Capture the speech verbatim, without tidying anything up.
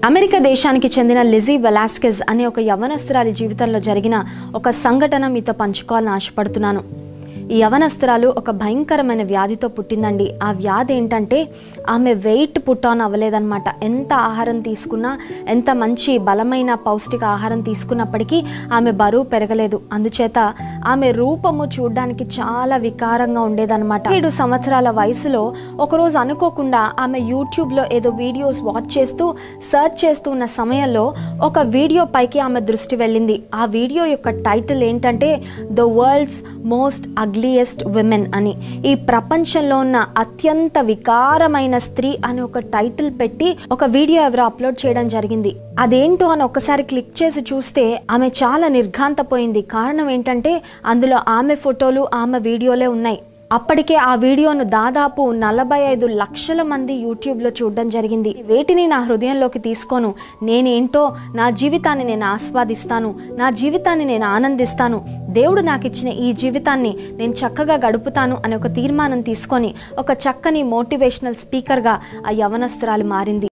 America దేశానికి చెందిన Lizzie వెలాస్కెజ్ అనే ఒక యవ్వనస్తురాలి జీవితంలో జరిగిన ఒక సంఘటన మీతో పంచుకోవాలని ఆశపడుతున్నాను. ఈ యవ్వనస్తురాలు ఒక భయంకరమైన వ్యాధితో పుట్టిందండి. ఆ వ్యాధి ఏంటంటే ఆమె వెయిట్ పుట్ ఆన్ అవ్వలేదన్నమాట. ఎంత ఆహారం తీసుకున్నా, ఎంత మంచి బలమైన పౌష్టిక ఆహారం తీసుకున్నప్పటికీ ఆమె బరువు పెరగలేదు. అందుచేత ఆమె రూపము చూడడానికి చాలా వికారంగా ఉండేదన్నమాట. ఏడు సంవత్సరాల వయసులో ఒకరోజు అనుకోకుండా ఆమె యూట్యూబ్లో ఏదో వీడియోస్ వాచ్ చేస్తూ సర్చ్ చేస్తూ ఉన్న సమయంలో ఒక వీడియో పైకి ఆమె దృష్టి వెళ్ళింది. ఆ వీడియో యొక్క టైటిల్ ఏంటంటే the world's most ugliest women అని. ఈ ప్రపంచంలో ఉన్న అత్యంత వికారమైన స్త్రీ అని ఒక టైటిల్ పెట్టి ఒక వీడియో ఎవరో అప్లోడ్ చేయడం జరిగింది. అదేంటో అని ఒకసారి క్లిక్ చేసి చూస్తే ఆమె చాలా నిర్ఘాంతపోయింది. కారణం ఏంటంటే అందులో ఆమె ఫోటోలు, ఆమె వీడియోలే ఉన్నాయి. అప్పటికే ఆ వీడియోను దాదాపు నలభై ఐదు లక్షల మంది యూట్యూబ్లో చూడడం జరిగింది. వేటిని నా హృదయంలోకి తీసుకోను, నేనేంటో, నా జీవితాన్ని నేను ఆస్వాదిస్తాను, నా జీవితాన్ని నేను ఆనందిస్తాను, దేవుడు నాకు ఇచ్చిన ఈ జీవితాన్ని నేను చక్కగా గడుపుతాను అనే ఒక తీర్మానం తీసుకొని ఒక చక్కని మోటివేషనల్ స్పీకర్గా ఆ యవ్వనస్తురాలు మారింది.